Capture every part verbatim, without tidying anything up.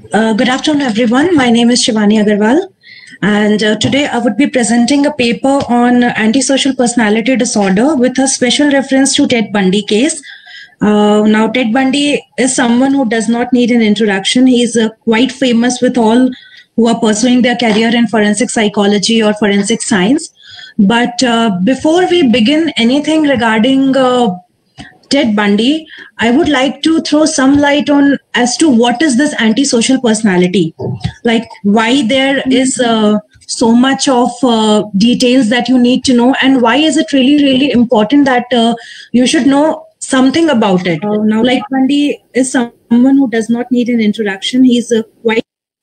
Uh, good afternoon, everyone. My name is Shivani Agarwal, and uh, today I would be presenting a paper on antisocial personality disorder with a special reference to Ted Bundy case. Uh, now, Ted Bundy is someone who does not need an introduction. He is uh, quite famous with all who are pursuing their career in forensic psychology or forensic science. But uh, before we begin anything regarding uh, Ted Bundy, I would like to throw some light on as to what is this antisocial personality, like why there is uh, so much of uh, details that you need to know, and why is it really, really important that uh, you should know something about it. Uh, now, like Bundy is someone who does not need an introduction. He's uh, quite.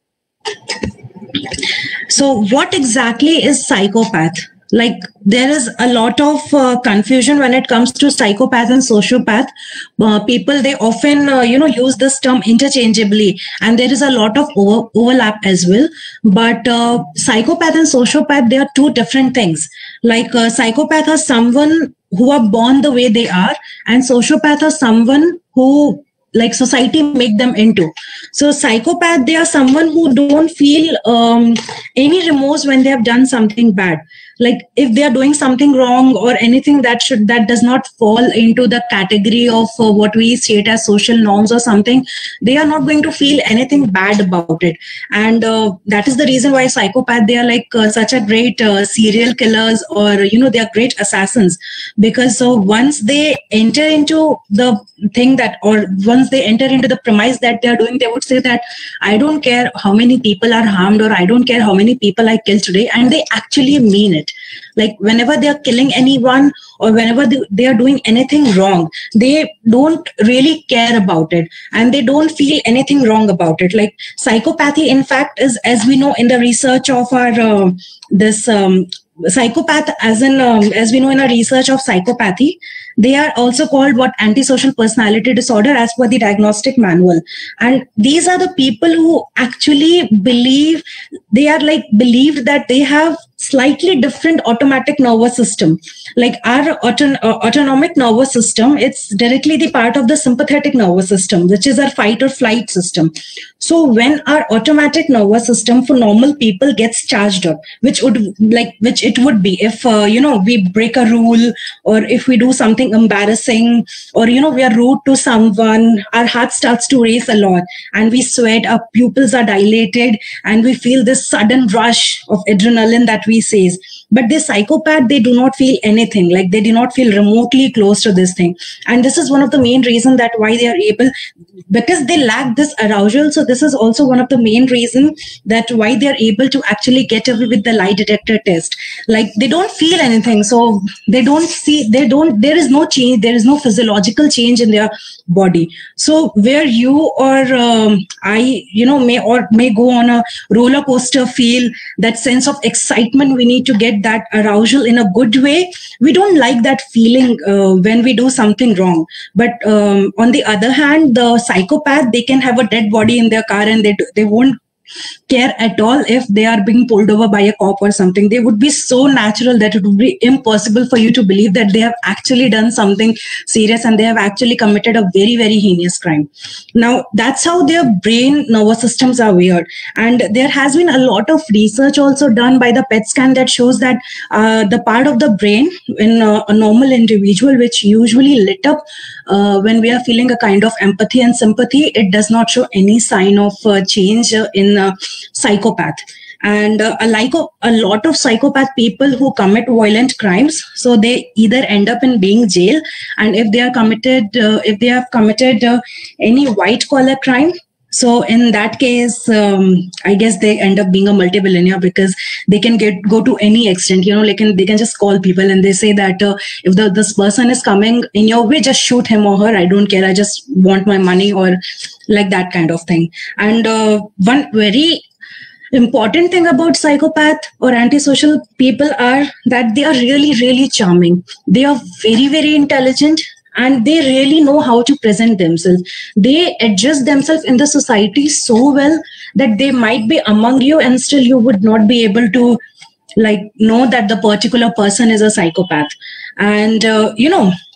So, what exactly is psychopath? Like, there is a lot of uh, confusion when it comes to psychopath and sociopath. Uh, people, they often, uh, you know, use this term interchangeably, and there is a lot of over- overlap as well. But uh, psychopath and sociopath, they are two different things. Like, uh, psychopath are someone who are born the way they are, and sociopath are someone who like society make them into. So psychopath, they are someone who don't feel um, any remorse when they have done something bad. Like if they are doing something wrong or anything that should that does not fall into the category of uh, what we state as social norms or something, they are not going to feel anything bad about it. And uh, that is the reason why psychopath, they are like uh, such a great uh, serial killers, or you know, they are great assassins, because so once they enter into the thing that, or once they enter into the premise that they are doing, they would say that I don't care how many people are harmed, or I don't care how many people I kill today, and they actually mean it. Like whenever they are killing anyone, or whenever they, they are doing anything wrong, they don't really care about it, and they don't feel anything wrong about it. Like psychopathy, in fact, is, as we know in the research of our uh, this um, psychopath, as in um, as we know in our research of psychopathy, they are also called what antisocial personality disorder as per the diagnostic manual. And these are the people who actually believe, they are like believed that they have slightly different automatic nervous system. Like our auton- uh, autonomic nervous system, it's directly the part of the sympathetic nervous system, which is our fight or flight system. So when our automatic nervous system for normal people gets charged up, which would like which it would be if uh, you know, we break a rule, or if we do something embarrassing, or you know, we are rude to someone, our heart starts to race a lot, and we sweat, our pupils are dilated, and we feel this sudden rush of adrenaline that we says. But this psychopath, they do not feel anything, like they do not feel remotely close to this thing. And this is one of the main reasons that why they are able, because they lack this arousal. So this is also one of the main reasons that why they are able to actually get away with the lie detector test. Like they don't feel anything, so they don't see, they don't, there is no change, there is no physiological change in their body. So where you or um, I, you know, may or may go on a roller coaster, feel that sense of excitement, we need to get that arousal in a good way. We don't like that feeling uh, when we do something wrong. But um, on the other hand, the psychopath, they can have a dead body in their car, and they they won't care at all if they are being pulled over by a cop or something. They would be so natural that it would be impossible for you to believe that they have actually done something serious, and they have actually committed a very, very heinous crime. Now, that's how their brain nervous systems are weird. And there has been a lot of research also done by the P E T scan that shows that uh, the part of the brain in uh, a normal individual, which usually lit up uh, when we are feeling a kind of empathy and sympathy, it does not show any sign of uh, change uh, in uh, psychopath. And uh, like a, a lot of psychopath people who commit violent crimes, so they either end up in being jail, and if they are committed, uh, if they have committed uh, any white collar crime, so in that case, um, I guess they end up being a multi-billionaire, because they can get go to any extent. You know, they can they can just call people and they say that uh, if the, this person is coming in your way, just shoot him or her. I don't care. I just want my money, or like that kind of thing. And uh, one very important thing about psychopath or antisocial people are that they are really, really charming. They are very, very intelligent, and they really know how to present themselves. They adjust themselves in the society so well that they might be among you, and still you would not be able to like know that the particular person is a psychopath. And uh, you know,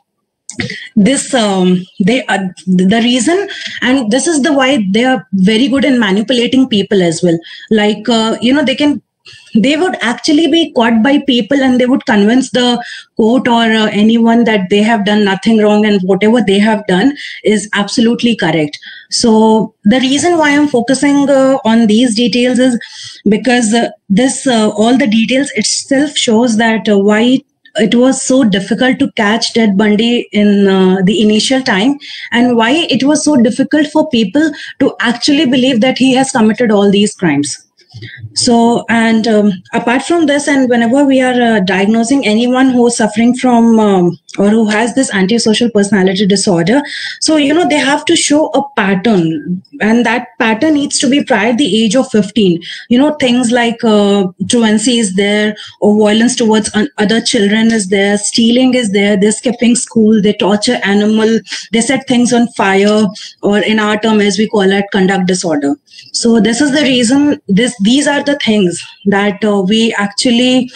this um, they are the reason, and this is the why they are very good in manipulating people as well. Like uh, you know, they can they would actually be caught by people, and they would convince the court or uh, anyone that they have done nothing wrong and whatever they have done is absolutely correct. So the reason why I'm focusing uh, on these details is because uh, this uh, all the details itself shows that uh, why it was so difficult to catch Ted Bundy in uh, the initial time, and why it was so difficult for people to actually believe that he has committed all these crimes. So, and um, apart from this, and whenever we are uh, diagnosing anyone who is suffering from um, or who has this antisocial personality disorder, so, you know, they have to show a pattern, and that pattern needs to be prior the age of fifteen. You know, things like uh, truancy is there, or violence towards un- other children is there, stealing is there, they're skipping school, they torture animal, they set things on fire, or in our term, as we call it, conduct disorder. So this is the reason, this these are the things that uh, we actually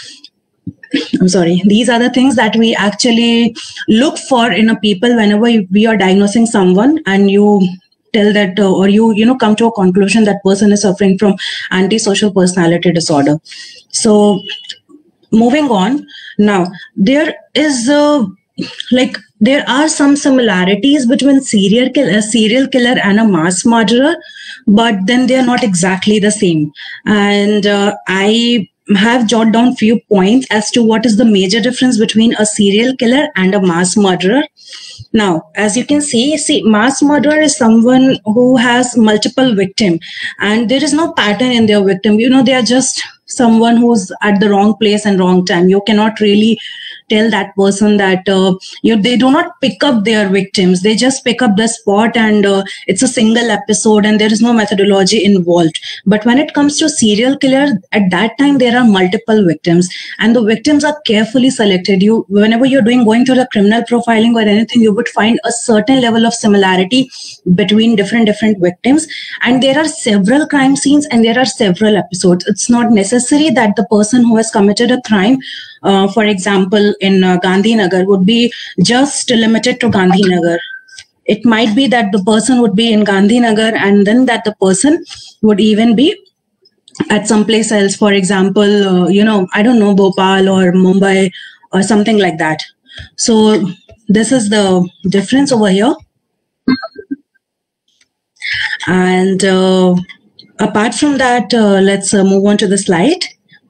I'm sorry, these are the things that we actually look for in a people whenever we are diagnosing someone, and you tell that uh, or you you know come to a conclusion that person is suffering from antisocial personality disorder. So moving on, now there is uh, like there are some similarities between serial killer, a serial killer and a mass murderer, but then they are not exactly the same. And uh, I have jotted down few points as to what is the major difference between a serial killer and a mass murderer. Now, as you can see, see, mass murderer is someone who has multiple victims, and there is no pattern in their victim. You know, they are just someone who's at the wrong place and wrong time. You cannot really tell that person that uh, you know, they do not pick up their victims. They just pick up the spot, and uh, it's a single episode, and there is no methodology involved. But when it comes to serial killer, at that time there are multiple victims, and the victims are carefully selected. You, whenever you're doing going through the criminal profiling or anything, you would find a certain level of similarity between different different victims, and there are several crime scenes and there are several episodes. It's not necessary that the person who has committed a crime, uh, for example, in uh, Gandhinagar, would be just limited to Gandhinagar. It might be that the person would be in Gandhinagar, and then that the person would even be at some place else. For example, uh, you know, I don't know, Bhopal or Mumbai or something like that. So this is the difference over here. And uh, apart from that, uh, let's uh, move on to the slide.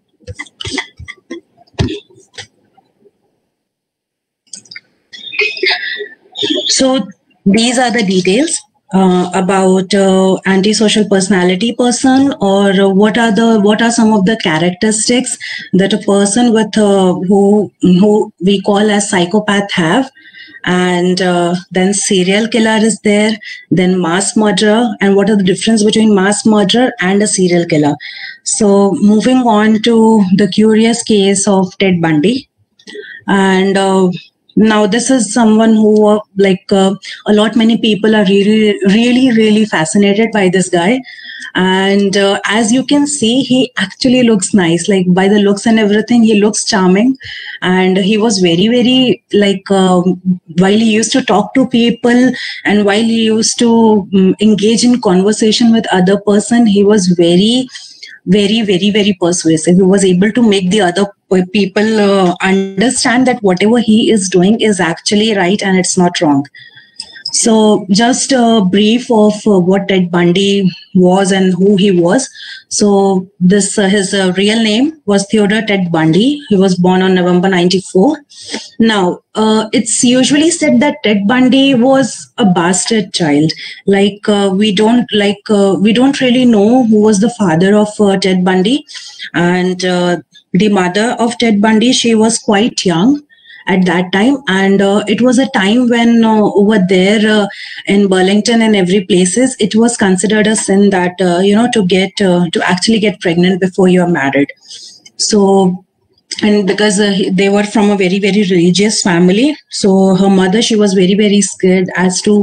So these are the details uh, about uh, antisocial personality person, or uh, what are the what are some of the characteristics that a person with uh, who who we call as psychopath have. And uh, then serial killer is there, then mass murderer, and what are the difference between mass murderer and a serial killer. So moving on to the curious case of Ted Bundy. And uh, now this is someone who uh, like uh, a lot many people are really really really fascinated by this guy. And uh, as you can see, he actually looks nice, like by the looks and everything, he looks charming. And he was very very like um, while he used to talk to people, and while he used to um, engage in conversation with other person, he was very very very very persuasive. He was able to make the other people uh, understand that whatever he is doing is actually right and it's not wrong. So just a brief of uh, what Ted Bundy was and who he was. So this uh, his uh, real name was Theodore Ted Bundy. He was born on November ninety-four. Now, uh, it's usually said that Ted Bundy was a bastard child. Like uh, we don't like uh, we don't really know who was the father of uh, Ted Bundy, and uh, the mother of Ted Bundy, she was quite young at that time. And uh, it was a time when uh, over there uh, in Burlington and every places, it was considered a sin that uh, you know to get uh, to actually get pregnant before you are married. So, and because uh, they were from a very very religious family, so her mother, she was very very scared as to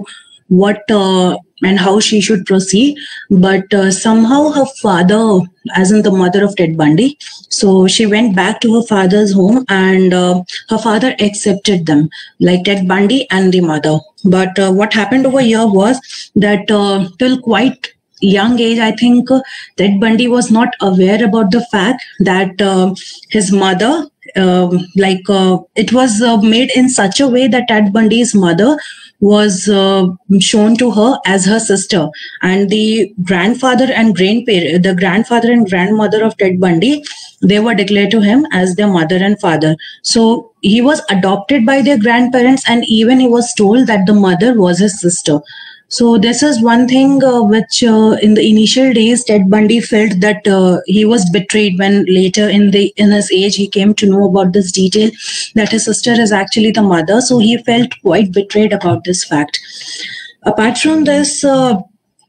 what uh, and how she should proceed. But uh, somehow her father, as in the mother of Ted Bundy, so she went back to her father's home, and uh, her father accepted them, like Ted Bundy and the mother. But uh, what happened over here was that uh, till quite young age, I think uh, Ted Bundy was not aware about the fact that uh, his mother, um, like uh, it was uh, made in such a way that Ted Bundy's mother was uh, shown to her as her sister, and the grandfather and grandparent, the grandfather and grandmother of Ted Bundy, they were declared to him as their mother and father. So he was adopted by their grandparents, and even he was told that the mother was his sister. So this is one thing uh, which uh, in the initial days Ted Bundy felt that uh, he was betrayed, when later in the in his age he came to know about this detail that his sister is actually the mother. So he felt quite betrayed about this fact. Apart from this, uh,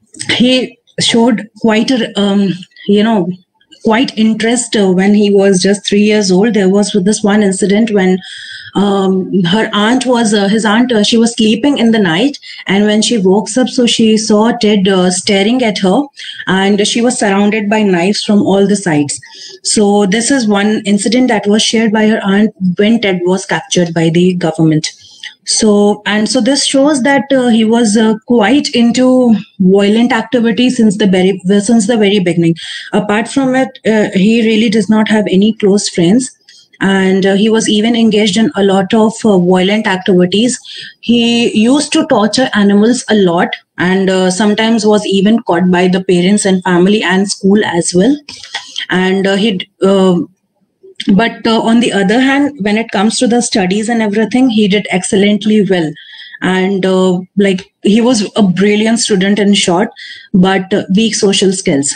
he showed quite a um, you know quite interest uh, when he was just three years old. There was this one incident when um, her aunt was uh, his aunt uh, she was sleeping in the night, and when she woke up, so she saw Ted uh, staring at her, and she was surrounded by knives from all the sides. So this is one incident that was shared by her aunt when Ted was captured by the government. So, and so this shows that uh, he was uh, quite into violent activity since the very since the very beginning. Apart from it, uh, he really does not have any close friends, and uh, he was even engaged in a lot of uh, violent activities. He used to torture animals a lot, and uh, sometimes was even caught by the parents and family and school as well. And uh, he. Uh, But uh, on the other hand, when it comes to the studies and everything, he did excellently well. And uh, like he was a brilliant student in short, but uh, weak social skills.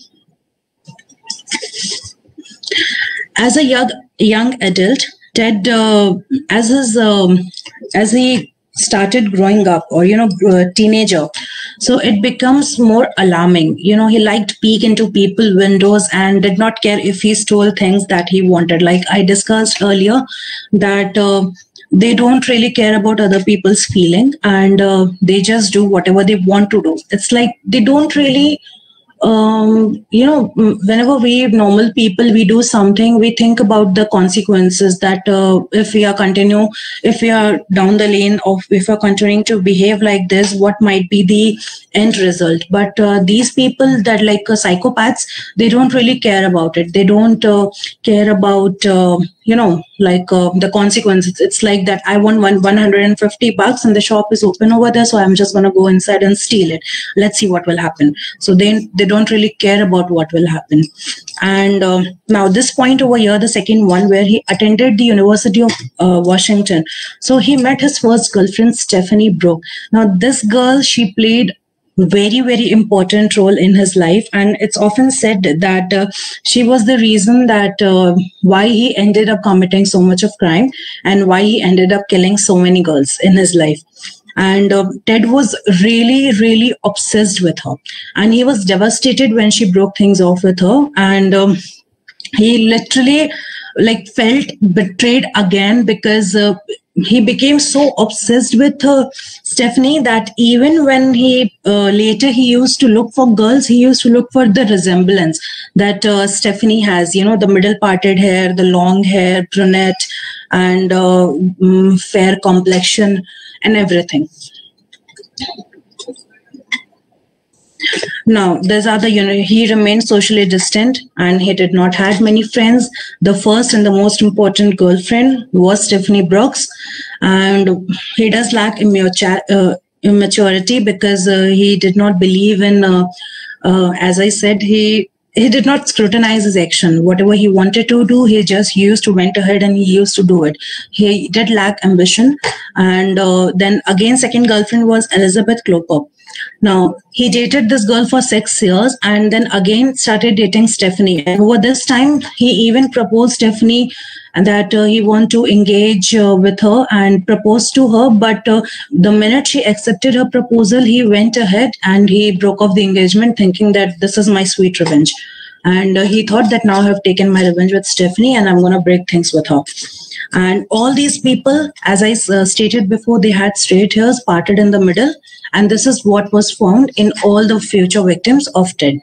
As a young young adult, Ted, uh, as his um, as he started growing up, or you know, a teenager, so it becomes more alarming. You know, he liked peek into people windows and did not care if he stole things that he wanted. Like I discussed earlier, that uh, they don't really care about other people's feeling, and uh, they just do whatever they want to do. It's like they don't really um, you know, whenever we normal people, we do something, we think about the consequences, that uh, if we are continue, if we are down the lane of, if we are continuing to behave like this, what might be the end result. But uh, these people that like uh, psychopaths, they don't really care about it. They don't uh, care about, uh, you know, like uh, the consequences. It's like that I want one, one hundred fifty bucks and the shop is open over there, so I'm just going to go inside and steal it. Let's see what will happen. So they, they don't really care about what will happen. And uh, now this point over here, the second one, where he attended the University of uh, Washington. So he met his first girlfriend, Stephanie Brook. Now this girl, she played very, very important role in his life. And it's often said that uh, she was the reason that uh, why he ended up committing so much of crime and why he ended up killing so many girls in his life. And uh, Ted was really, really obsessed with her. And he was devastated when she broke things off with her. And um, he literally like felt betrayed again, because uh, he became so obsessed with uh, Stephanie that even when he uh, later he used to look for girls, he used to look for the resemblance that uh, Stephanie has, you know, the middle parted hair, the long hair, brunette, and uh, um, fair complexion and everything. Now, there's other, you know, he remained socially distant and he did not have many friends. The first and the most important girlfriend was Stephanie Brooks, and he does lack immature, uh, immaturity because uh, he did not believe in, uh, uh, as I said, he he did not scrutinize his action. Whatever he wanted to do, he just used to went ahead and he used to do it. He did lack ambition. And uh, then again, second girlfriend was Elizabeth Cloper. Now, he dated this girl for six years and then again started dating Stephanie. And over this time, he even proposed Stephanie that uh, he want to engage uh, with her and propose to her. But uh, the minute she accepted her proposal, he went ahead and he broke off the engagement thinking that this is my sweet revenge. And uh, he thought that now I have taken my revenge with Stephanie and I'm going to break things with her. And all these people, as I uh, stated before, they had straight hairs parted in the middle. And this is what was found in all the future victims of Ted.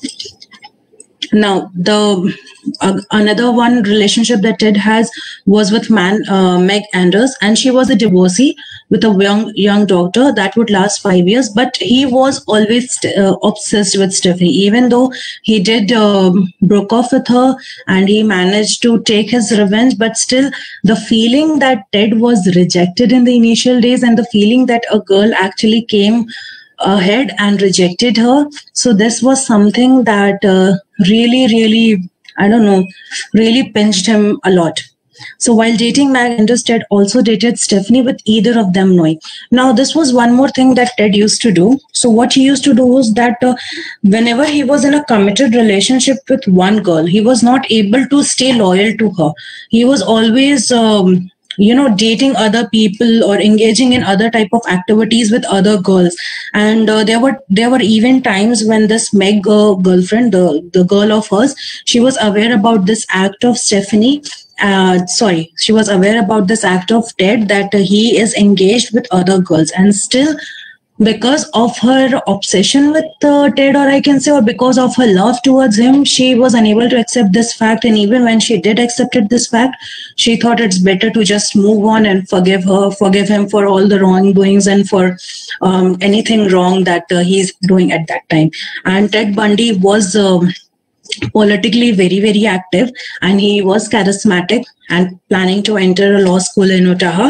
Now, the uh, another one relationship that Ted has was with man, uh, Meg Anders, and she was a divorcee with a young young daughter that would last five years. But he was always uh, obsessed with Stephanie, even though he did um, broke off with her and he managed to take his revenge. But still, the feeling that Ted was rejected in the initial days, and the feeling that a girl actually came ahead and rejected her. So this was something that uh, really, really, I don't know, really pinched him a lot. So while dating Meg Anders, Ted also dated Stephanie with either of them knowing. Now, this was one more thing that Ted used to do. So what he used to do was that uh, whenever he was in a committed relationship with one girl, he was not able to stay loyal to her. He was always... Um, you know, dating other people or engaging in other type of activities with other girls. And uh, there were there were even times when this Meg uh, girlfriend, the, the girl of hers, she was aware about this act of Stephanie. Uh, sorry, she was aware about this act of Ted, that uh, he is engaged with other girls. And still, because of her obsession with uh, Ted, or I can say, or because of her love towards him, she was unable to accept this fact. And even when she did accept this fact, she thought it's better to just move on and forgive her, forgive him for all the wrongdoings and for um, anything wrong that uh, he's doing at that time. And Ted Bundy was um, politically very, very active, and he was charismatic and planning to enter a law school in Utah.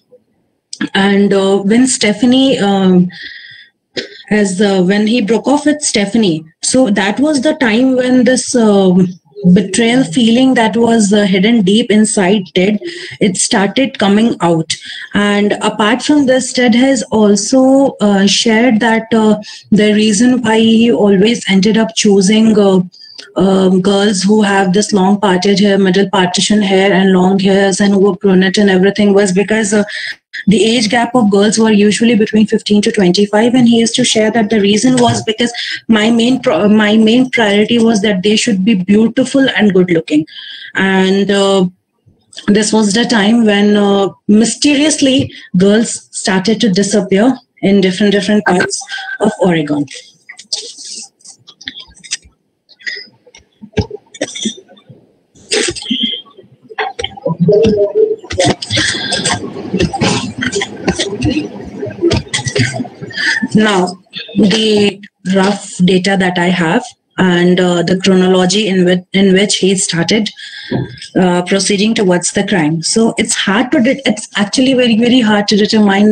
And uh, when Stephanie, um, as uh, when he broke off with Stephanie, so that was the time when this um, betrayal feeling that was uh, hidden deep inside Ted, it started coming out. And apart from this, Ted has also uh, shared that uh, the reason why he always ended up choosing uh, Um, girls who have this long parted hair, middle partition hair and long hairs and who were brunette and everything was because uh, the age gap of girls were usually between fifteen to twenty-five. And he used to share that the reason was because my main pro- my main priority was that they should be beautiful and good looking. And uh, this was the time when uh, mysteriously girls started to disappear in different different parts of Oregon. Now, the rough data that I have and uh, the chronology in which, in which he started uh, proceeding towards the crime. So it's hard to, de- it's actually very, very hard to determine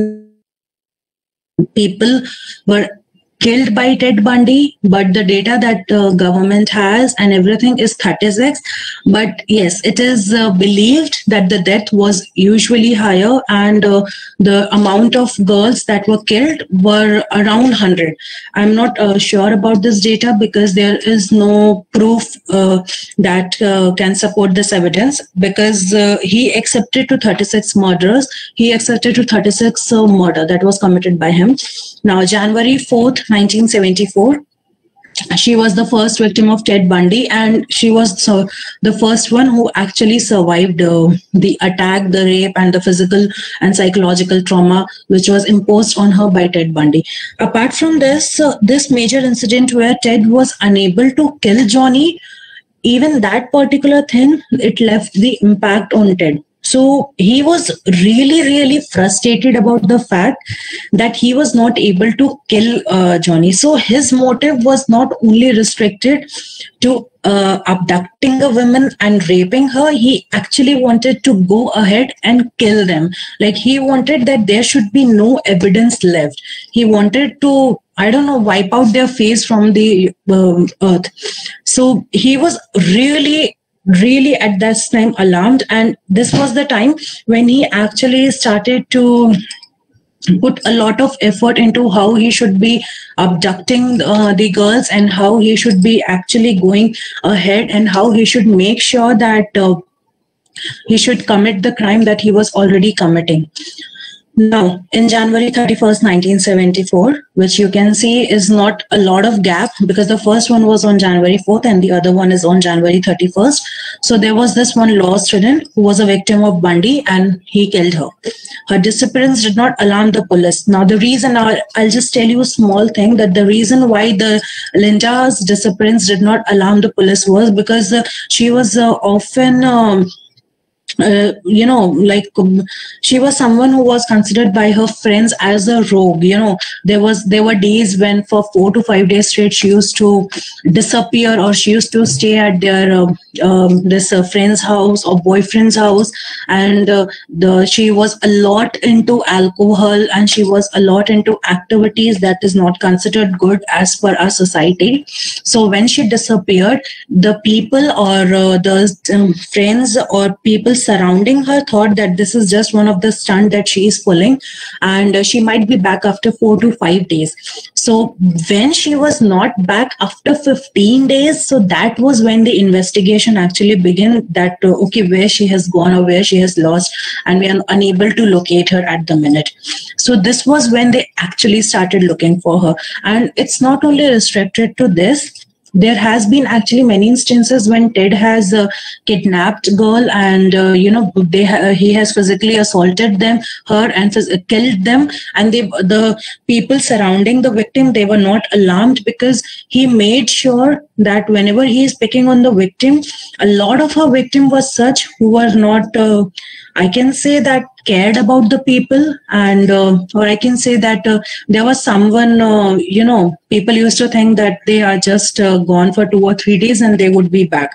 people were killed by Ted Bundy, but the data that uh, government has and everything is thirty-six. But yes, it is uh, believed that the death was usually higher, and uh, the amount of girls that were killed were around one hundred. I'm not uh, sure about this data because there is no proof uh, that uh, can support this evidence, because uh, he accepted to thirty-six murders. He accepted to thirty-six uh, murder that was committed by him. Now, January fourth, nineteen seventy-four, she was the first victim of Ted Bundy, and she was so the first one who actually survived uh, the attack, the rape, and the physical and psychological trauma which was imposed on her by Ted Bundy. Apart from this, uh, this major incident where Ted was unable to kill Johnny, even that particular thing, it left the impact on Ted. So he was really, really frustrated about the fact that he was not able to kill uh, Johnny. So his motive was not only restricted to uh, abducting a woman and raping her. He actually wanted to go ahead and kill them. Like, he wanted that there should be no evidence left. He wanted to, I don't know, wipe out their face from the um, earth. So he was really really at this time alarmed, and this was the time when he actually started to put a lot of effort into how he should be abducting uh, the girls, and how he should be actually going ahead, and how he should make sure that uh, he should commit the crime that he was already committing. Now, in January thirty-first, nineteen seventy-four, which you can see is not a lot of gap because the first one was on January fourth and the other one is on January thirty-first. So there was this one law student who was a victim of Bundy and he killed her. Her disappearance did not alarm the police. Now, the reason, I'll, I'll just tell you a small thing, that the reason why the Linda's disappearance did not alarm the police was because uh, she was uh, often... Um, Uh, you know, like um, she was someone who was considered by her friends as a rogue. You know, there was there were days when for four to five days straight she used to disappear, or she used to stay at their uh, um, this uh, friend's house or boyfriend's house, and uh, the she was a lot into alcohol and she was a lot into activities that is not considered good as per our society. So when she disappeared, the people or uh, the um, friends or people surrounding her thought that this is just one of the stunt that she is pulling, and uh, she might be back after four to five days. So when she was not back after fifteen days, so that was when the investigation actually began, that uh, okay, where she has gone or where she has lost, and we are unable to locate her at the minute. So this was when they actually started looking for her. And it's not only restricted to this. There has been actually many instances when Ted has uh, kidnapped girl and uh, you know they ha- he has physically assaulted them, her, and phys- killed them. And they, the people surrounding the victim, they were not alarmed because he made sure that whenever he is picking on the victim, a lot of her victim was such who were not, uh, I can say that, cared about the people, and uh, or I can say that uh, there was someone, uh, you know, people used to think that they are just uh, gone for two or three days and they would be back.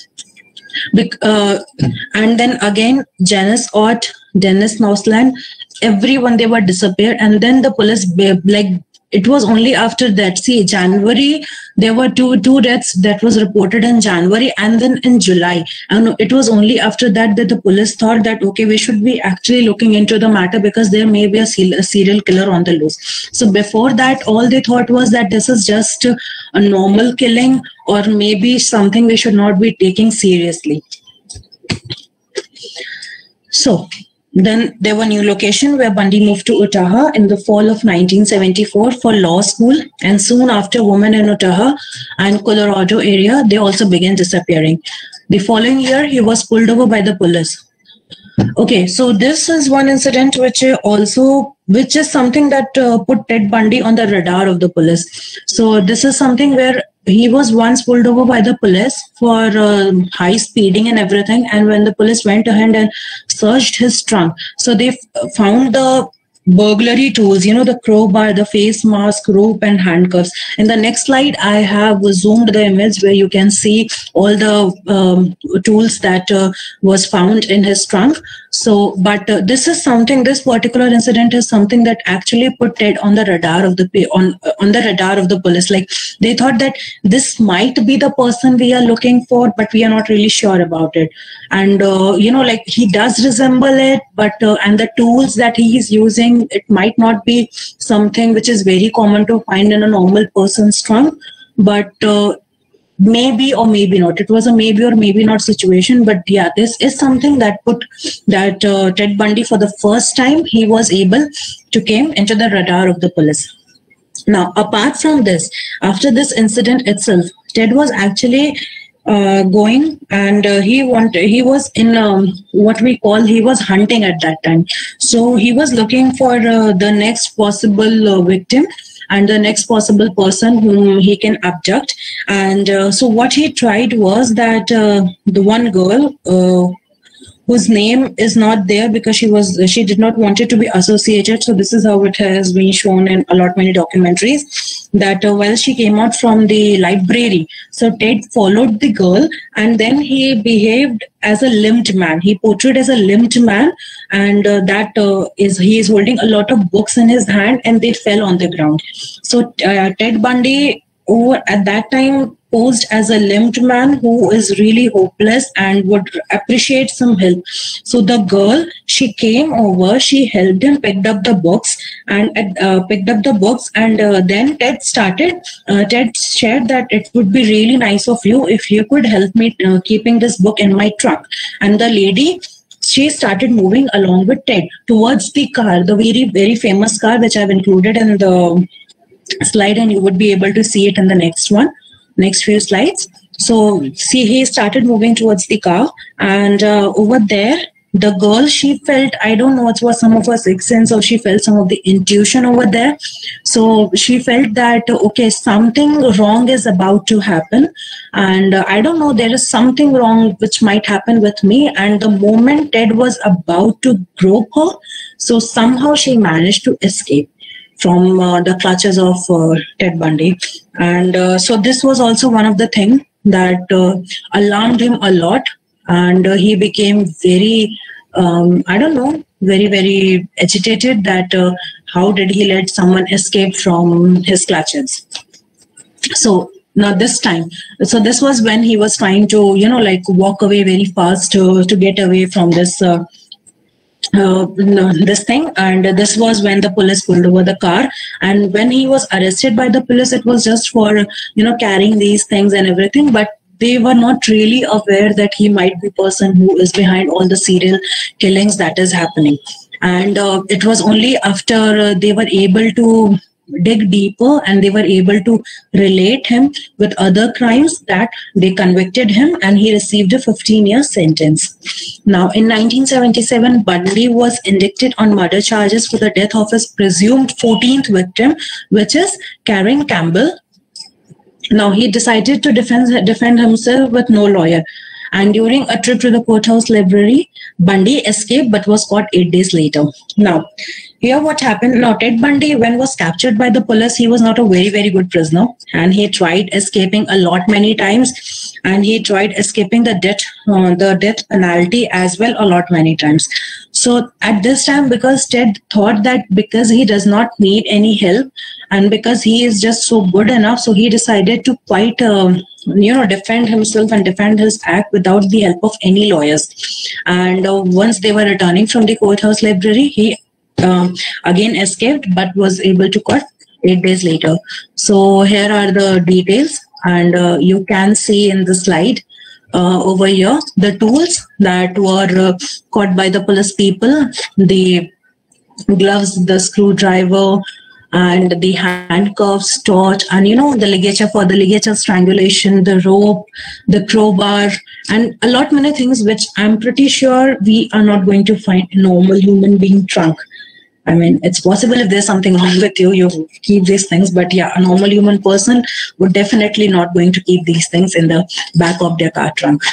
Bec- uh, and then again, Janice Ott, Dennis Mausland, everyone, they were disappeared. And then the police, like, it was only after that. See, January, there were two two deaths that was reported in January, and then in July. And it was only after that that the police thought that, okay, we should be actually looking into the matter because there may be a, se- a serial killer on the loose. So before that, all they thought was that this is just a normal killing, or maybe something we should not be taking seriously. So then there were new location where Bundy moved to Ottawa in the fall of nineteen seventy-four for law school, and soon after, women in Ottawa and Colorado area, they also began disappearing. The following year, he was pulled over by the police. Okay, so this is one incident which also, which is something that uh, put Ted Bundy on the radar of the police. So this is something where he was once pulled over by the police for uh, high speeding and everything. And when the police went ahead and searched his trunk, so they f- found the burglary tools, you know, the crowbar, the face mask, rope, and handcuffs. In the next slide, I have zoomed the image where you can see all the um, tools that uh, was found in his trunk. So, but uh, this is something, this particular incident is something that actually put Ted on the radar of the on on the radar of the police. Like, they thought that this might be the person we are looking for, but we are not really sure about it. And uh, you know, like, he does resemble it, but uh, and the tools that he is using, it might not be something which is very common to find in a normal person's trunk, but uh, maybe or maybe not. It was a maybe or maybe not situation, but yeah, this is something that put that uh, Ted Bundy, for the first time, he was able to came into the radar of the police. Now, apart from this, after this incident itself, Ted was actually uh, going and uh, he wanted, he was in um, what we call, he was hunting at that time. So he was looking for uh, the next possible uh, victim and the next possible person whom he can abduct. And uh, so what he tried was that uh, the one girl uh, whose name is not there because she was she did not want it to be associated. So this is how it has been shown in a lot many documentaries, that uh, while she came out from the library, so Ted followed the girl and then he behaved as a limped man. He portrayed as a limped man, and uh, that uh, is he is holding a lot of books in his hand and they fell on the ground. So uh, Ted Bundy over at that time posed as a limped man who is really hopeless and would appreciate some help. So the girl, she came over, she helped him, picked up the books and uh, picked up the books. And uh, then Ted started, uh, Ted shared that it would be really nice of you if you could help me uh, keeping this book in my trunk. And the lady she started moving along with Ted towards the car, the very, very famous car, which I've included in the slide, and you would be able to see it in the next one, next few slides. So see, he started moving towards the car, and uh, over there, the girl, she felt, I don't know, it was some of her sixth sense, or she felt some of the intuition over there. So she felt that, okay, something wrong is about to happen. And uh, I don't know, there is something wrong which might happen with me. And the moment Ted was about to grope her, so somehow she managed to escape from uh, the clutches of uh, Ted Bundy. And uh, so this was also one of the things that uh, alarmed him a lot. And uh, he became very, um, I don't know, very, very agitated that uh, how did he let someone escape from his clutches. So now this time, so this was when he was trying to, you know, like walk away very fast to, to get away from this uh, Uh, no, this thing. And this was when the police pulled over the car. And when he was arrested by the police, it was just for, you know, carrying these things and everything. But they were not really aware that he might be the person who is behind all the serial killings that is happening. And uh, it was only after uh, they were able to dig deeper and they were able to relate him with other crimes that they convicted him, and he received a fifteen year sentence. Now in nineteen seventy-seven, Bundy was indicted on murder charges for the death of his presumed fourteenth victim, which is Karen Campbell. Now he decided to defend, defend himself with no lawyer. And during a trip to the courthouse library, Bundy escaped but was caught eight days later. Now, here what happened, now Ted Bundy, when was captured by the police, he was not a very, very good prisoner. And he tried escaping a lot, many times. And he tried escaping the death, uh, the death penalty as well a lot, many times. So at this time, because Ted thought that because he does not need any help and because he is just so good enough, so he decided to quite, uh, you know, defend himself and defend his act without the help of any lawyers. And uh, once they were returning from the courthouse library, he um, again escaped but was able to cut eight days later. So here are the details, and uh, you can see in the slide uh, over here the tools that were uh, caught by the police people, the gloves, the screwdriver, and the handcuffs, torch, and you know, the ligature for the ligature strangulation, the rope, the crowbar, and a lot many things which I'm pretty sure we are not going to find a normal human being trunk. I mean, it's possible if there's something wrong with you, you keep these things, but yeah, a normal human person would definitely not going to keep these things in the back of their car trunk.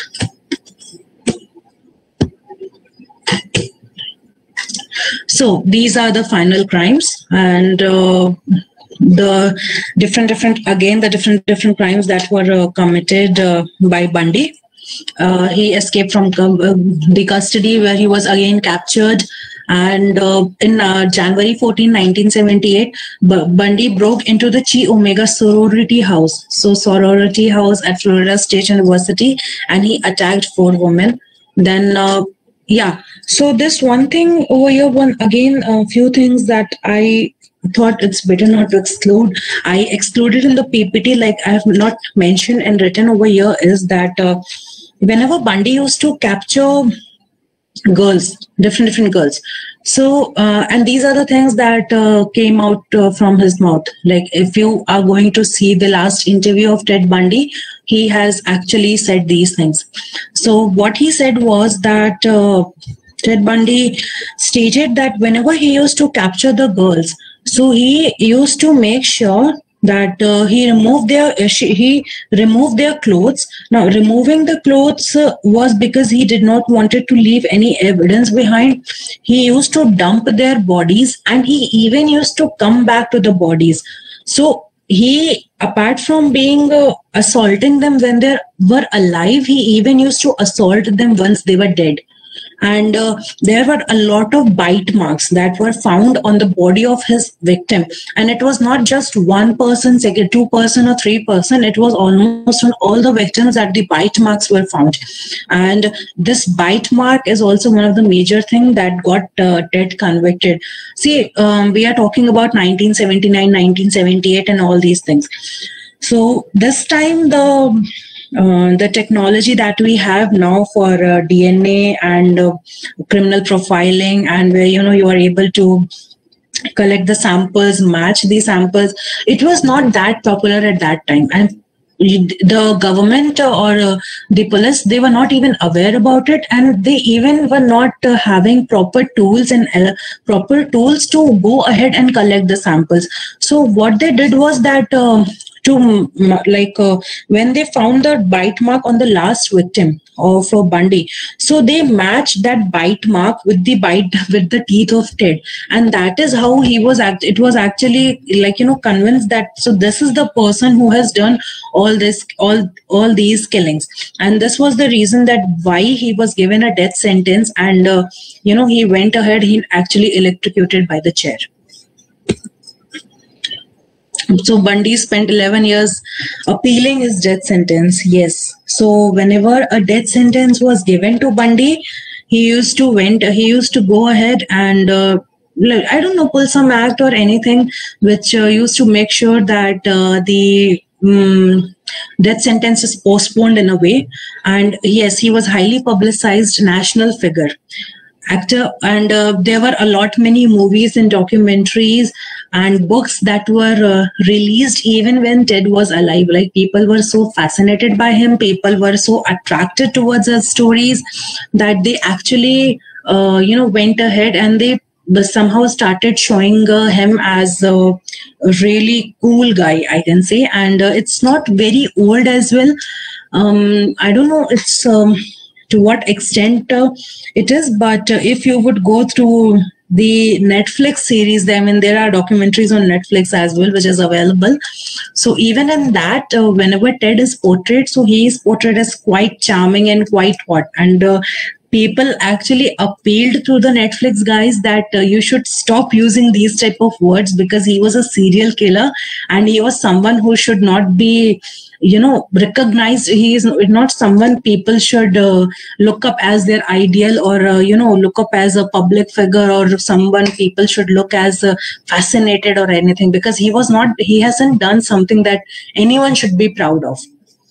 So these are the final crimes, and uh, the different, different, again, the different, different crimes that were uh, committed uh, by Bundy. Uh, he escaped from uh, the custody where he was again captured. And uh, in uh, January fourteenth, nineteen seventy-eight, B Bundy broke into the Chi Omega sorority house. So sorority house at Florida State University, and he attacked four women. Then, uh, yeah. So this one thing over here, one again, a few things that I thought it's better not to exclude. I excluded in the P P T, like I have not mentioned and written over here, is that uh, whenever Bundy used to capture girls, different different girls, so uh, and these are the things that uh, came out uh, from his mouth. Like if you are going to see the last interview of Ted Bundy, he has actually said these things. So what he said was that uh, Ted Bundy stated that whenever he used to capture the girls, so he used to make sure that uh, he removed their uh, she, he removed their clothes. Now removing the clothes uh, was because he did not wanted to leave any evidence behind. He used to dump their bodies, and he even used to come back to the bodies. So he, apart from being uh, assaulting them when they were alive, he even used to assault them once they were dead. And uh, there were a lot of bite marks that were found on the body of his victim. And it was not just one person, second, two person or three person. It was almost on all the victims that the bite marks were found. And this bite mark is also one of the major things that got uh, Ted convicted. See, um, we are talking about nineteen seventy-nine, nineteen seventy-eight and all these things. So this time the uh, the technology that we have now for uh, D N A and uh, criminal profiling, and where you know you are able to collect the samples, match the samples, it was not that popular at that time. And the government or uh, the police, they were not even aware about it, and they even were not uh, having proper tools and uh, proper tools to go ahead and collect the samples. So what they did was that uh, to like uh, when they found the bite mark on the last victim of uh, Bundy, so they matched that bite mark with the bite with the teeth of Ted, and that is how he was act it was actually like you know convinced that so this is the person who has done all this all all these killings, and this was the reason that why he was given a death sentence, and uh, you know he went ahead, he actually electrocuted by the chair. So Bundy spent eleven years appealing his death sentence. Yes. So whenever a death sentence was given to Bundy, he used to went. He used to go ahead and uh, I don't know, pull some act or anything which uh, used to make sure that uh, the um, death sentence is postponed in a way. And yes, he was highly publicized national figure. Actor, and uh, there were a lot many movies and documentaries and books that were uh, released even when Ted was alive. Like people were so fascinated by him, people were so attracted towards his stories that they actually uh, you know went ahead and they somehow started showing uh, him as a, a really cool guy, I can say. And uh, it's not very old as well. um, I don't know it's um, to what extent uh, it is, but uh, if you would go through the Netflix series, I mean, there are documentaries on Netflix as well, which is available. So even in that, uh, whenever Ted is portrayed, so he is portrayed as quite charming and quite hot. And uh, people actually appealed to the Netflix guys that uh, you should stop using these type of words, because he was a serial killer and he was someone who should not be you know recognized. He is not someone people should uh, look up as their ideal, or uh, you know look up as a public figure, or someone people should look as uh, fascinated or anything, because he was not he hasn't done something that anyone should be proud of.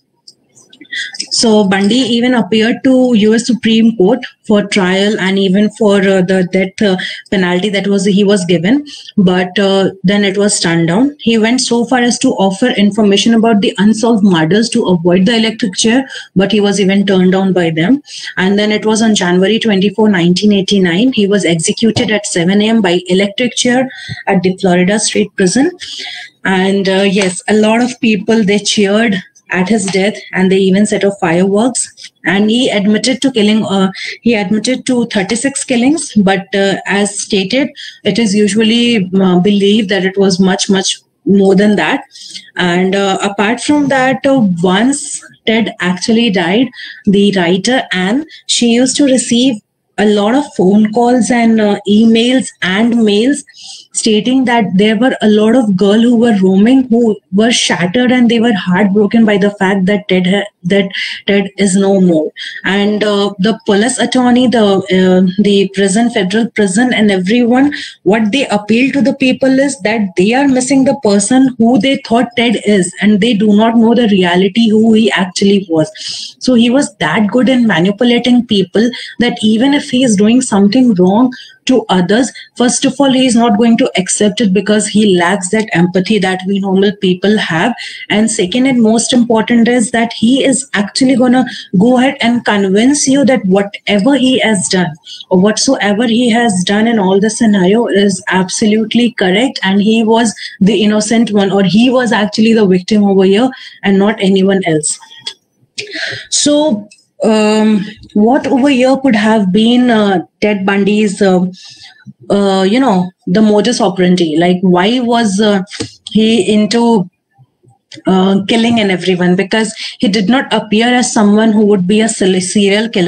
So Bundy even appeared to U S Supreme Court for trial and even for uh, the death uh, penalty that was he was given, but uh, then it was turned down. He went so far as to offer information about the unsolved murders to avoid the electric chair, but he was even turned down by them. And then it was on January twenty-fourth, nineteen eighty-nine, he was executed at seven a m by electric chair at the Florida State Prison. And uh, yes, a lot of people, they cheered at his death, and they even set off fireworks. And he admitted to killing uh, he admitted to thirty-six killings, but uh, as stated, it is usually uh, believed that it was much much more than that. And uh, apart from that, uh, once Ted actually died, the writer Anne, she used to receive a lot of phone calls and uh, emails and mails stating that there were a lot of girls who were roaming, who were shattered, and they were heartbroken by the fact that Ted ha- that Ted is no more. And uh, the police attorney, the uh, the prison, federal prison, and everyone, what they appeal to the people is that they are missing the person who they thought Ted is, and they do not know the reality who he actually was. So he was that good in manipulating people that even if he is doing something wrong to others, first of all, he is not going to accept it because he lacks that empathy that we normal people have. And second and most important is that he is actually going to go ahead and convince you that whatever he has done or whatsoever he has done in all the scenario is absolutely correct, and he was the innocent one, or he was actually the victim over here and not anyone else. So um, what over here could have been uh, Ted Bundy's, uh, uh, you know, the modus operandi? Like, why was uh, he into uh, killing and everyone? Because he did not appear as someone who would be a serial killer.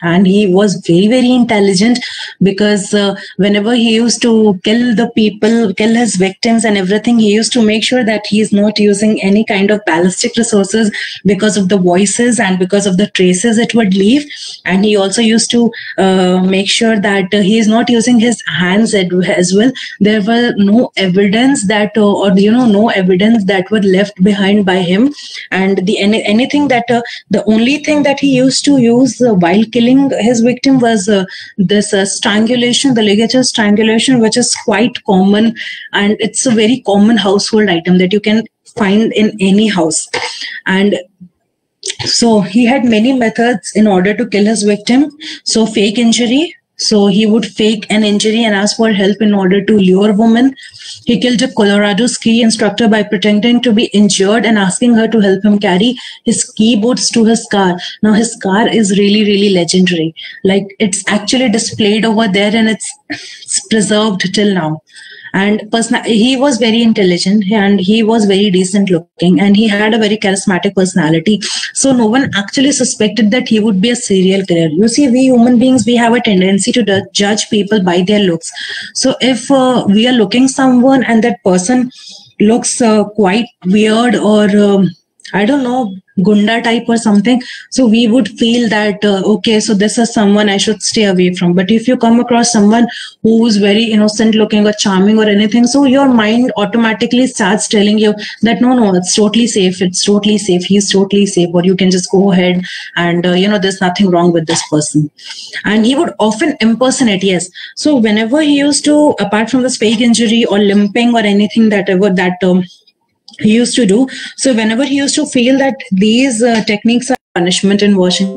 and he was very, very intelligent, because uh, whenever he used to kill the people, kill his victims and everything, he used to make sure that he is not using any kind of ballistic resources, because of the voices and because of the traces it would leave. And he also used to uh, make sure that uh, he is not using his hands as well. There were no evidence that, uh, or you know, no evidence that were left behind by him. And the any, anything that uh, the only thing that he used to use uh, while killing his victim was uh, this uh, strangulation, the ligature strangulation, which is quite common, and it's a very common household item that you can find in any house. And so he had many methods in order to kill his victim. So fake injury. So he would fake an injury and ask for help in order to lure women. He killed a Colorado ski instructor by pretending to be injured and asking her to help him carry his ski boots to his car. Now his car is really, really legendary. Like, it's actually displayed over there, and it's, it's preserved till now. And person, he was very intelligent, and he was very decent looking, and he had a very charismatic personality. So no one actually suspected that he would be a serial killer. You see, we human beings, we have a tendency to judge people by their looks. So if uh, we are looking someone and that person looks uh, quite weird, or um, I don't know, gunda type or something, so we would feel that uh, okay, so this is someone I should stay away from. But if you come across someone who's very innocent looking or charming or anything, so your mind automatically starts telling you that no, no, it's totally safe, it's totally safe, he's totally safe, or you can just go ahead and uh, you know, there's nothing wrong with this person. And he would often impersonate, yes. So whenever he used to, apart from this fake injury or limping or anything that ever that um, he used to do, so whenever he used to feel that these uh, techniques are punishment in Washington,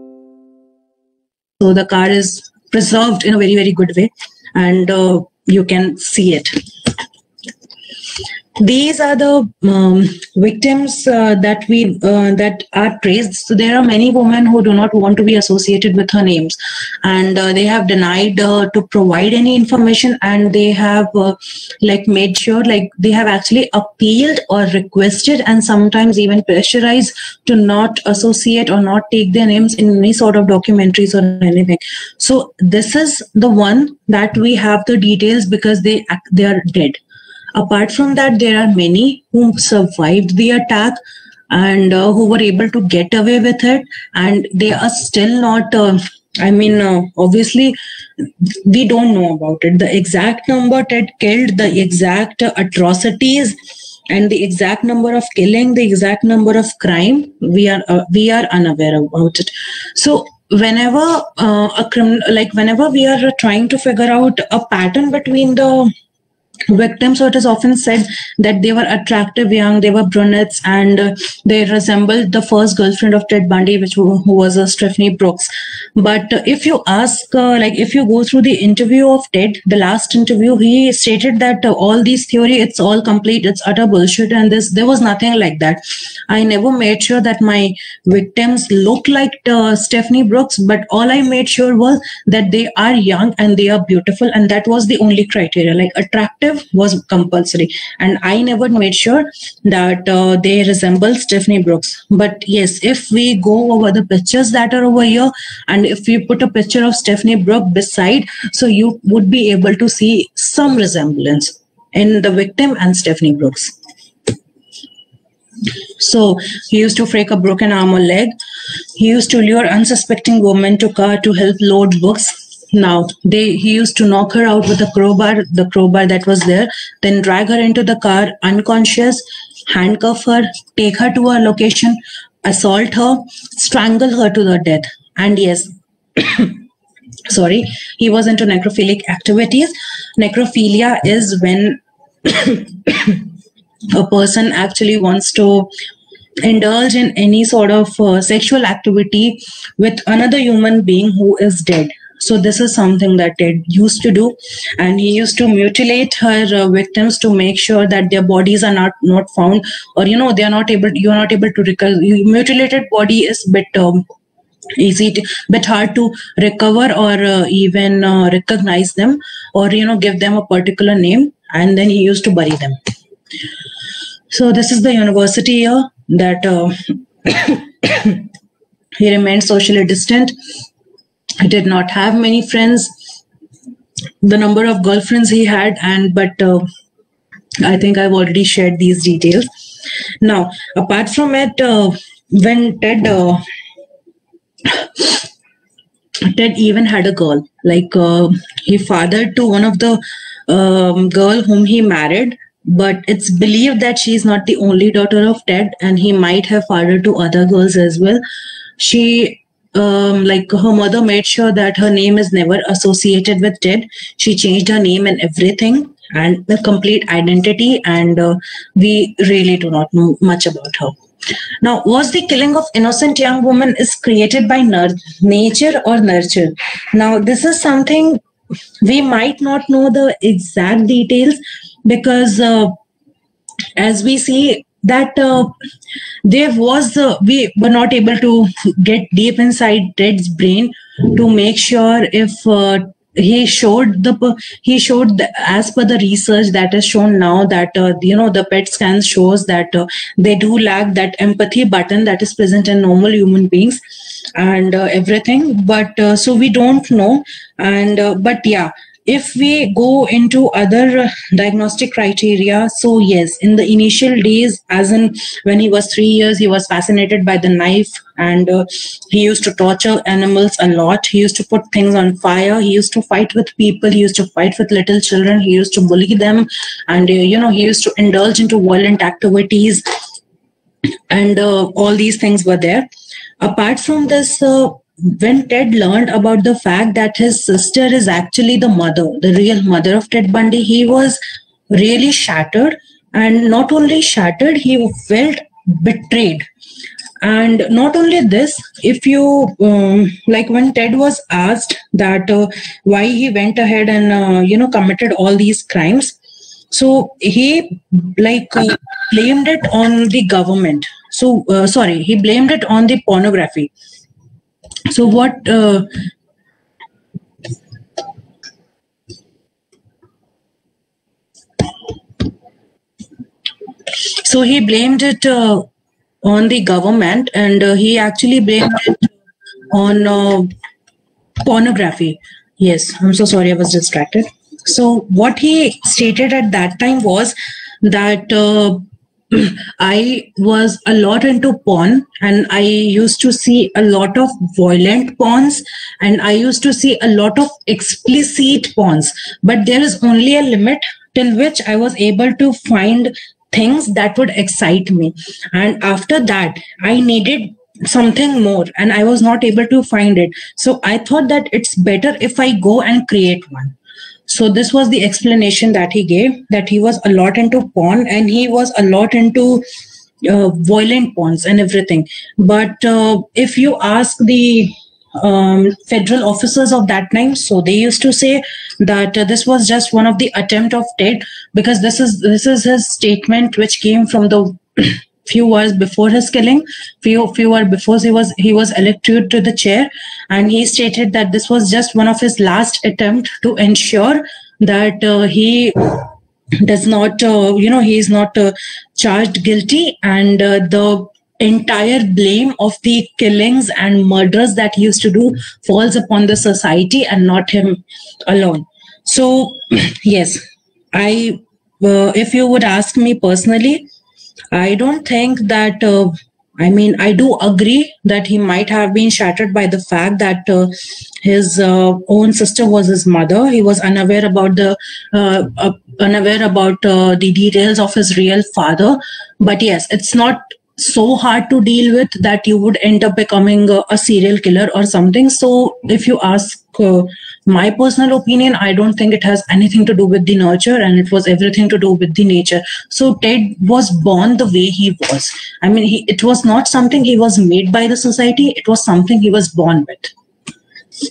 so the car is preserved in a very, very good way, and uh, you can see it. These are the um, victims uh, that we uh, that are traced. So there are many women who do not want to be associated with her names, and uh, they have denied uh, to provide any information, and they have uh, like made sure, like they have actually appealed or requested and sometimes even pressurized to not associate or not take their names in any sort of documentaries or anything. So this is the one that we have the details, because they they are dead. Apart from that, there are many who survived the attack and uh, who were able to get away with it, and they are still not, uh, I mean, uh, obviously, we don't know about it. The exact number Ted killed, the exact uh, atrocities, and the exact number of killing, the exact number of crime, we are uh, we are unaware about it. So whenever uh, a criminal, like whenever we are trying to figure out a pattern between the victims, so it is often said that they were attractive young, they were brunettes, and uh, they resembled the first girlfriend of Ted Bundy, which who, who was uh, Stephanie Brooks. But uh, if you ask, uh, like if you go through the interview of Ted, the last interview, he stated that uh, all these theory, it's all complete, it's utter bullshit, and this there was nothing like that. I never made sure that my victims look like uh, Stephanie Brooks, but all I made sure was that they are young and they are beautiful, and that was the only criteria. Like attractive was compulsory, and I never made sure that uh, they resemble Stephanie Brooks. But yes, if we go over the pictures that are over here, and if we put a picture of Stephanie Brooks beside, so you would be able to see some resemblance in the victim and Stephanie Brooks. So he used to break a broken arm or leg. He used to lure unsuspecting women to car to help load books. Now, they he used to knock her out with a crowbar, the crowbar that was there, then drag her into the car unconscious, handcuff her, take her to a location, assault her, strangle her to the death. And yes, sorry, he was into necrophilic activities. Necrophilia is when a person actually wants to indulge in any sort of uh, sexual activity with another human being who is dead. So this is something that Ted used to do, and he used to mutilate her uh, victims to make sure that their bodies are not not found, or you know they are not able. You are not able to recover. Mutilated body is bit um, easy, to, bit hard to recover or uh, even uh, recognize them, or you know give them a particular name, and then he used to bury them. So this is the university here that uh, he remained socially distant. He did not have many friends. The number of girlfriends he had, and but uh, I think I've already shared these details. Now, apart from it, uh, when Ted uh, Ted even had a girl, like uh, he fathered to one of the um, girl whom he married, but it's believed that she's not the only daughter of Ted, and he might have fathered to other girls as well. She um, like her mother made sure that her name is never associated with Ted. She changed her name and everything and the complete identity, and uh, we really do not know much about her. Now, was the killing of innocent young women is created by nature or nurture? Now, this is something we might not know the exact details, because uh, as we see that uh, there was uh, we were not able to get deep inside Ted's brain to make sure if uh, he showed the he showed the, as per the research that is shown now, that uh, you know the P E T scans shows that uh, they do lack that empathy button that is present in normal human beings and uh, everything, but uh, so we don't know. And uh, but yeah, if we go into other diagnostic criteria, so yes, in the initial days, as in when he was three years, he was fascinated by the knife, and uh, he used to torture animals a lot. He used to put things on fire. He used to fight with people. He used to fight with little children. He used to bully them, and uh, you know he used to indulge into violent activities, and uh, all these things were there. Apart from this, uh, when Ted learned about the fact that his sister is actually the mother, the real mother of Ted Bundy, he was really shattered. And not only shattered, he felt betrayed. And not only this, if you, um, like when Ted was asked that uh, why he went ahead and, uh, you know, committed all these crimes, so he like uh, blamed it on the government. So, uh, sorry, he blamed it on the pornography. So what uh, so he blamed it uh, on the government, and uh, he actually blamed it on uh, pornography. Yes, I'm so sorry, I was distracted. So what he stated at that time was that uh, I was a lot into porn, and I used to see a lot of violent porns, and I used to see a lot of explicit porns, but there is only a limit till which I was able to find things that would excite me. And after that, I needed something more, and I was not able to find it. So I thought that it's better if I go and create one. So this was the explanation that he gave, that he was a lot into porn, and he was a lot into uh, violent porns and everything. But uh, if you ask the um, federal officers of that time, so they used to say that uh, this was just one of the attempt of Ted, because this is this is his statement which came from the few hours before his killing, few few hours before he was he was elected to the chair, and he stated that this was just one of his last attempt to ensure that uh, he does not, uh, you know, he is not uh, charged guilty, and uh, the entire blame of the killings and murders that he used to do falls upon the society and not him alone. So yes, I uh, if you would ask me personally, I don't think that, uh, I mean, I do agree that he might have been shattered by the fact that uh, his uh, own sister was his mother. He was unaware about the, uh, uh, unaware about uh, the details of his real father. But yes, it's not so hard to deal with that you would end up becoming a, a serial killer or something. So if you ask uh, my personal opinion, I don't think it has anything to do with the nurture, and it was everything to do with the nature. So Ted was born the way he was. I mean, he, it was not something he was made by the society. It was something he was born with.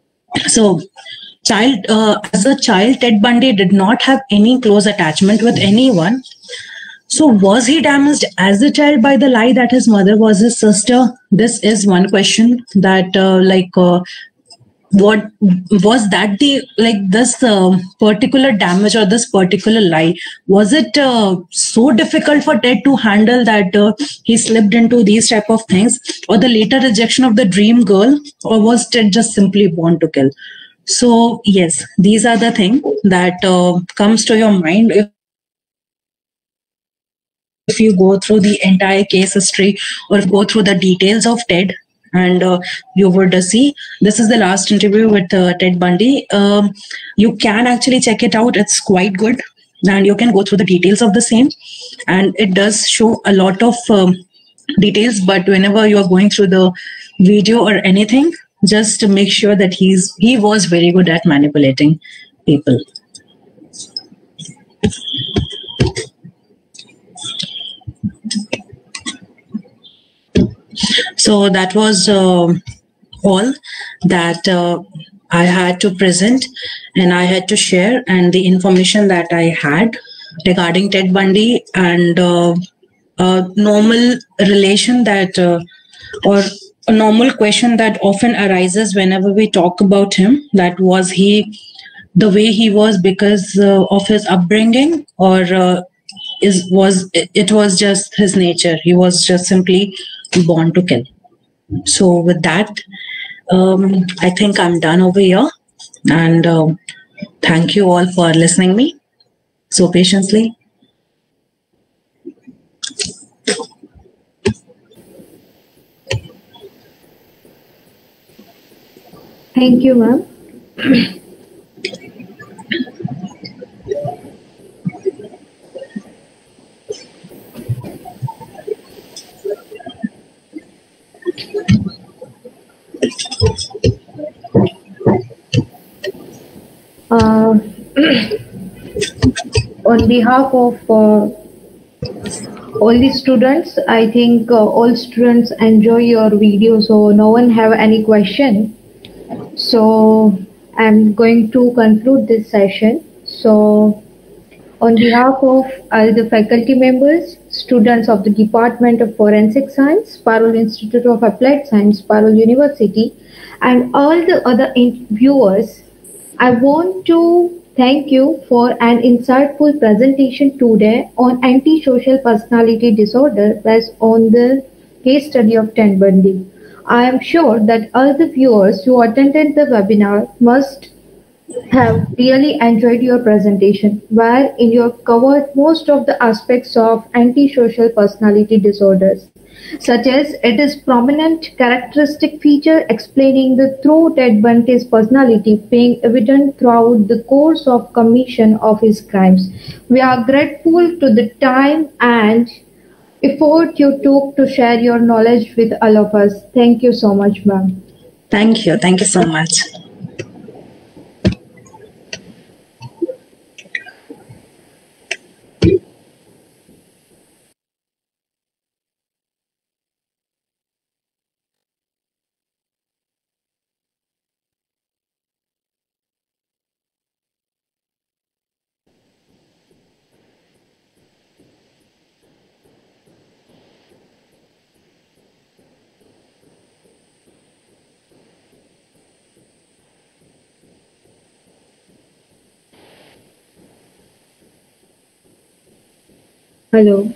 So child, uh, as a child, Ted Bundy did not have any close attachment with anyone. So was he damaged as a child by the lie that his mother was his sister? This is one question that uh, like uh, what was that the like this uh, particular damage or this particular lie, was it uh, so difficult for Ted to handle that uh, he slipped into these type of things, or the later rejection of the dream girl, or was Ted just simply born to kill? So yes, these are the things that uh, comes to your mind if if you go through the entire case history or go through the details of Ted, and uh, you would uh, see this is the last interview with uh, Ted Bundy. Um, you can actually check it out, it's quite good, and you can go through the details of the same, and it does show a lot of um, details. But whenever you are going through the video or anything, just to make sure that he's he was very good at manipulating people. So that was uh, all that uh, I had to present and I had to share, and the information that I had regarding Ted Bundy, and uh, a normal relation that, uh, or a normal question that often arises whenever we talk about him, that was he the way he was because uh, of his upbringing, or uh, is was it was just his nature, he was just simply born to kill. So with that, um, I think I'm done over here. And um, thank you all for listening me so patiently. Thank you, ma'am. Uh, on behalf of uh, all the students, I think uh, all students enjoy your video, so no one have any question. So I'm going to conclude this session. So on behalf of all the faculty members, students of the Department of Forensic Science, Parul Institute of Applied Science, Parul University, and all the other viewers, I want to thank you for an insightful presentation today on antisocial personality disorder based on the case study of Ted Bundy. I am sure that all the viewers who attended the webinar must have really enjoyed your presentation, wherein you have covered most of the aspects of antisocial personality disorders, such as it is prominent characteristic feature explaining the true Ted Bundy's personality being evident throughout the course of commission of his crimes. We are grateful to the time and effort you took to share your knowledge with all of us. Thank you so much, ma'am. Thank you. Thank you so much. Hello.